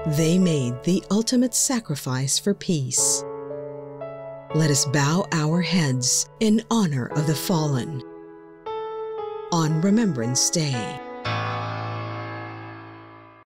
They made the ultimate sacrifice for peace. Let us bow our heads in honor of the fallen on Remembrance Day.